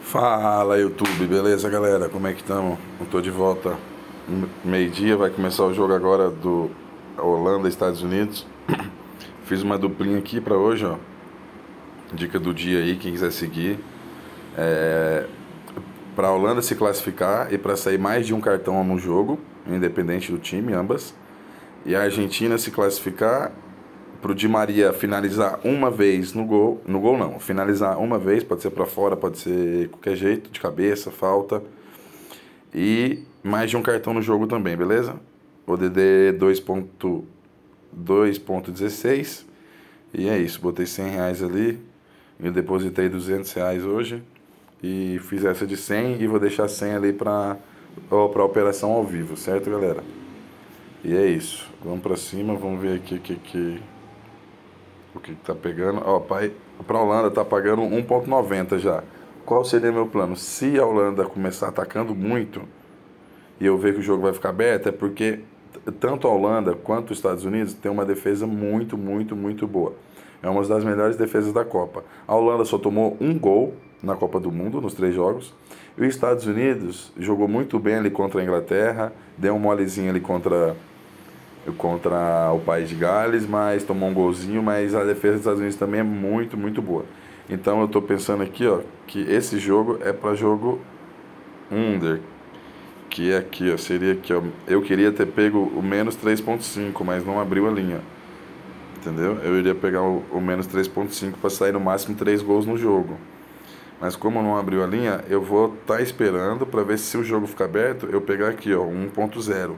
Fala YouTube, beleza galera? Como é que estamos? Eu tô de volta meio-dia, vai começar o jogo agora do Holanda, Estados Unidos. Fiz uma duplinha aqui pra hoje, ó. Dica do dia aí, quem quiser seguir. Pra Holanda se classificar e pra sair mais de um cartão no jogo, independente do time, ambas. E a Argentina se classificar pro Di Maria finalizar uma vez no gol não, finalizar uma vez, pode ser pra fora, pode ser qualquer jeito, de cabeça, falta. E mais de um cartão no jogo também, beleza? ODD 2.16. E é isso, botei R$100 ali. Eu depositei R$200 hoje. E fiz essa de 100 e vou deixar 100 ali pra operação ao vivo, certo galera? E é isso, vamos pra cima, vamos ver aqui o que tá pegando. Ó, pra Holanda tá pagando 1.90 já. Qual seria meu plano? Se a Holanda começar atacando muito e eu ver que o jogo vai ficar aberto, é porque tanto a Holanda quanto os Estados Unidos tem uma defesa muito boa. É uma das melhores defesas da Copa. A Holanda só tomou um gol na Copa do Mundo, nos 3 jogos. E os Estados Unidos jogou muito bem ali contra a Inglaterra, deu um molezinho ali contra o País de Gales, mas tomou um golzinho, mas a defesa dos Estados Unidos também é muito boa. Então eu tô pensando aqui, ó, que esse jogo é para jogo under, que é aqui, ó, seria aqui, ó. Eu queria ter pego o menos 3.5, mas não abriu a linha. Entendeu? Eu iria pegar o menos 3.5 para sair no máximo 3 gols no jogo. Mas como não abriu a linha, eu vou estar esperando para ver se o jogo ficar aberto, eu pegar aqui, ó, 1.0.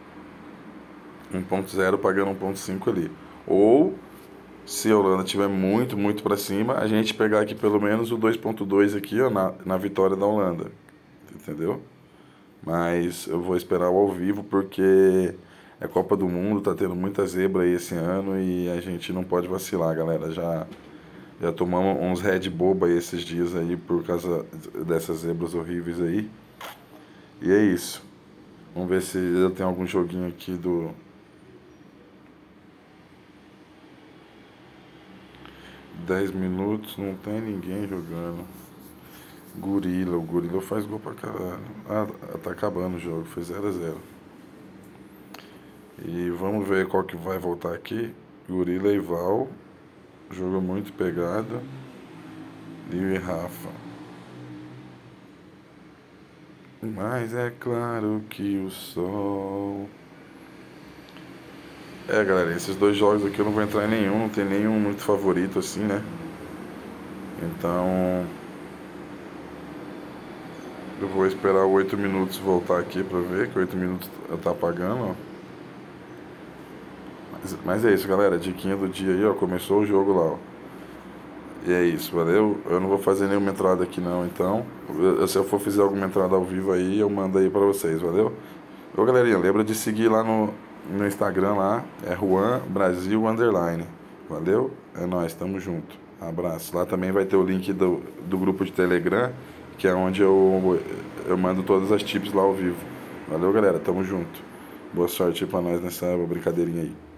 1.0 pagando 1.5 ali. Ou, se a Holanda tiver muito para cima, a gente pegar aqui pelo menos o 2.2 aqui, ó, na vitória da Holanda. Entendeu? Mas eu vou esperar o ao vivo porque é Copa do Mundo, tá tendo muita zebra aí esse ano e a gente não pode vacilar, galera. Já tomamos uns Red boba aí esses dias aí por causa dessas zebras horríveis aí. E é isso. Vamos ver se eu tenho algum joguinho aqui do 10 minutos, não tem ninguém jogando. O Gorila faz gol pra caralho. Ah, tá acabando o jogo, foi 0-0. E vamos ver qual que vai voltar aqui. Gorila e Val. Jogo muito pegado. Lio e Rafa. Mas é claro que o sol... galera, esses 2 jogos aqui eu não vou entrar em nenhum. Não tem nenhum muito favorito assim, né? Então... eu vou esperar 8 minutos voltar aqui pra ver, que 8 minutos tá apagando, ó. Mas é isso, galera. Diquinha do dia aí, ó. Começou o jogo lá, ó. E é isso, valeu? Eu não vou fazer nenhuma entrada aqui não, então. Se eu for fazer alguma entrada ao vivo aí, eu mando aí pra vocês, valeu? Ô, galerinha, lembra de seguir lá no Instagram lá. É Juan Brasil _. Valeu? É nóis, tamo junto. Abraço. Lá também vai ter o link do grupo de Telegram, que é onde eu mando todas as tips lá ao vivo. Valeu, galera? Tamo junto. Boa sorte aí pra nós nessa brincadeirinha aí.